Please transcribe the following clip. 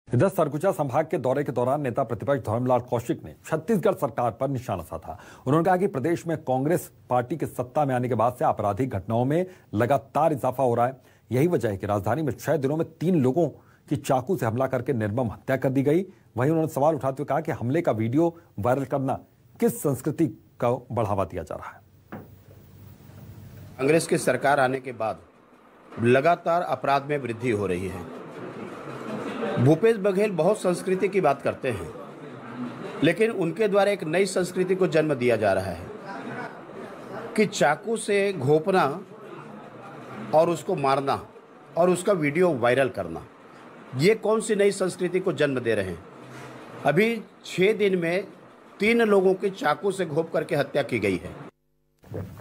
इधर सरगुजा संभाग के दौरे के दौरान नेता प्रतिपक्ष धर्मलाल कौशिक ने छत्तीसगढ़ सरकार पर निशाना साधा। उन्होंने कहा कि प्रदेश में कांग्रेस पार्टी के सत्ता में आने के बाद से आपराधिक घटनाओं में लगातार इजाफा हो रहा है। यही वजह है कि राजधानी में 6 दिनों में 3 लोगों की चाकू से हमला करके निर्मम हत्या कर दी गई। वहीं उन्होंने सवाल उठाते हुए कहा कि हमले का वीडियो वायरल करना किस संस्कृति को बढ़ावा दिया जा रहा है। कांग्रेस की सरकार आने के बाद लगातार अपराध में वृद्धि हो रही है। भूपेश बघेल बहुत संस्कृति की बात करते हैं, लेकिन उनके द्वारा एक नई संस्कृति को जन्म दिया जा रहा है कि चाकू से घोंपना और उसको मारना और उसका वीडियो वायरल करना, ये कौन सी नई संस्कृति को जन्म दे रहे हैं। अभी 6 दिन में 3 लोगों की चाकू से घोंप करके हत्या की गई है।